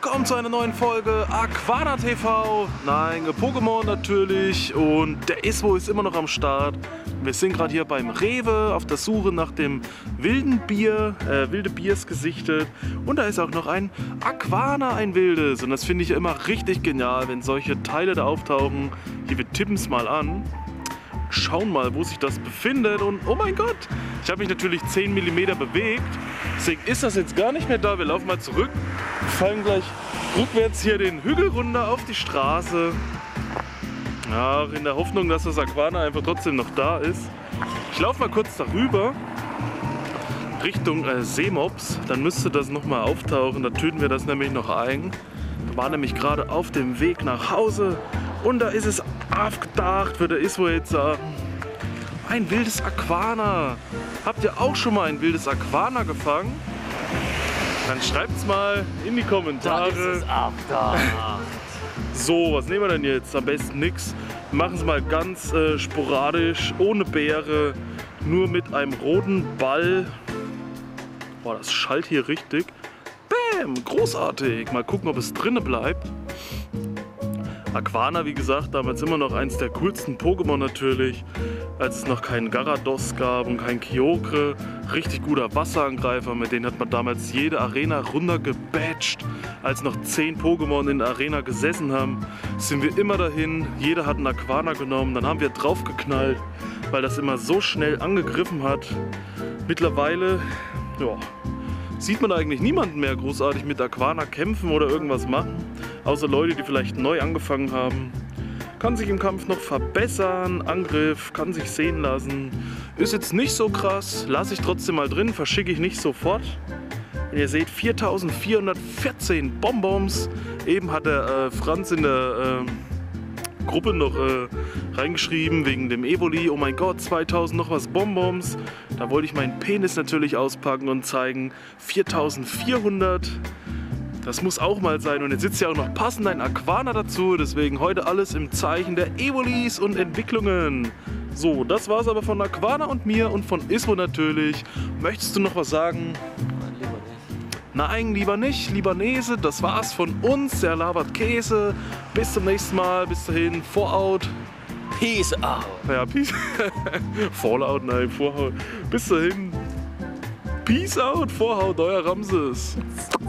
willkommen zu einer neuen Folge Aquana TV. Nein, Pokémon natürlich und der Iswo ist immer noch am Start. Wir sind gerade hier beim Rewe auf der Suche nach dem wilden Bier, wilde Biers gesichtet. Und da ist auch noch ein Aquana, ein wildes. Und das finde ich ja immer richtig genial, wenn solche Teile da auftauchen. Hier, wir tippen es mal an. Schauen mal, wo sich das befindet und oh mein Gott, ich habe mich natürlich 10 mm bewegt, deswegen ist das jetzt gar nicht mehr da. Wir laufen mal zurück, fallen gleich rückwärts hier den Hügel runter auf die Straße. Ja, in der Hoffnung, dass das Aquana einfach trotzdem noch da ist. Ich laufe mal kurz darüber, Richtung Seemops, dann müsste das nochmal auftauchen, da töten wir das nämlich noch ein. Wir waren nämlich gerade auf dem Weg nach Hause. Und da ist es aufgedacht, würde der Iswo jetzt sagen. Ein wildes Aquana. Habt ihr auch schon mal ein wildes Aquana gefangen? Dann schreibt es mal in die Kommentare. Da ist es aufgedacht. So, was nehmen wir denn jetzt? Am besten nichts. Wir machen es mal ganz sporadisch, ohne Beere, nur mit einem roten Ball. Boah, das schallt hier richtig. Bäm, großartig. Mal gucken, ob es drinnen bleibt. Aquana, wie gesagt, damals immer noch eins der coolsten Pokémon natürlich, als es noch keinen Garados gab und keinen Kyogre. Richtig guter Wasserangreifer, mit denen hat man damals jede Arena runtergebatcht. Als noch 10 Pokémon in der Arena gesessen haben, sind wir immer dahin, jeder hat einen Aquana genommen, dann haben wir draufgeknallt, weil das immer so schnell angegriffen hat. Mittlerweile, ja, sieht man eigentlich niemanden mehr großartig mit Aquana kämpfen oder irgendwas machen. Außer Leute, die vielleicht neu angefangen haben. Kann sich im Kampf noch verbessern, Angriff, kann sich sehen lassen. Ist jetzt nicht so krass, lasse ich trotzdem mal drin, verschicke ich nicht sofort. Wenn ihr seht, 4414 Bonbons. Eben hat der Franz in der Gruppe noch reingeschrieben wegen dem Evoli. Oh mein Gott, 2000 noch was Bonbons. Da wollte ich meinen Penis natürlich auspacken und zeigen. 4400. Das muss auch mal sein. Und jetzt sitzt ja auch noch passend ein Aquana dazu. Deswegen heute alles im Zeichen der Evolis und Entwicklungen. So, das war's aber von Aquana und mir und von Iswo natürlich. Möchtest du noch was sagen? Lieber nicht. Nein, lieber nicht. Lieber Nese, das war's von uns. Der labert Käse. Bis zum nächsten Mal. Bis dahin. Voraut. Peace out. Ja, Peace. Fallout, nein, Vorhaut. Bis dahin. Peace out, Vorhaut, euer Ramses.